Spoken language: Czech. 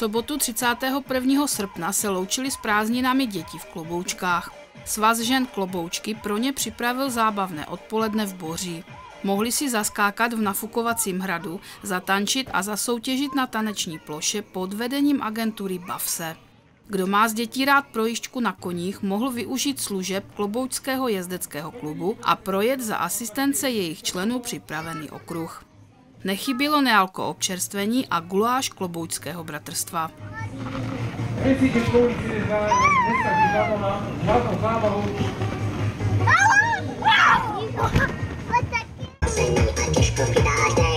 sobotu 31. srpna se loučili s prázdninami děti v Kloboučkách. Svaz žen Kloboučky pro ně připravil zábavné odpoledne v Boří. Mohli si zaskákat v nafukovacím hradu, zatančit a zasoutěžit na taneční ploše pod vedením agentury Bav se. Kdo má z dětí rád projížďku na koních, mohl využít služeb Kloboučského jezdeckého klubu a projet za asistence jejich členů připravený okruh. Nechybělo nealko občerstvení a guláš Kloboučského bratrstva. Těžko vydáš,